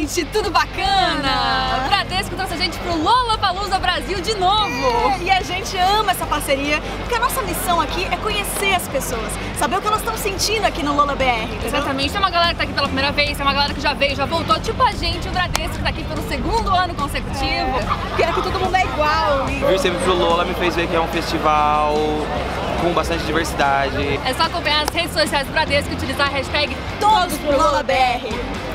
gente, tudo bacana? Bradesco trouxe a gente pro Lollapalooza Brasil de novo. E a gente ama essa parceria, porque a nossa missão aqui é conhecer as pessoas, saber o que elas estão sentindo aqui no Lola BR. Entendeu? Exatamente, tem uma galera que tá aqui pela primeira vez, tem uma galera que já veio, já voltou, tipo a gente, o Bradesco, que tá aqui pelo segundo ano consecutivo. Porque aqui todo mundo é igual. Vir sempre pro Lola me fez ver que é um festival com bastante diversidade. É só acompanhar as redes sociais do Bradesco e utilizar a hashtag Todos pro Lola BR.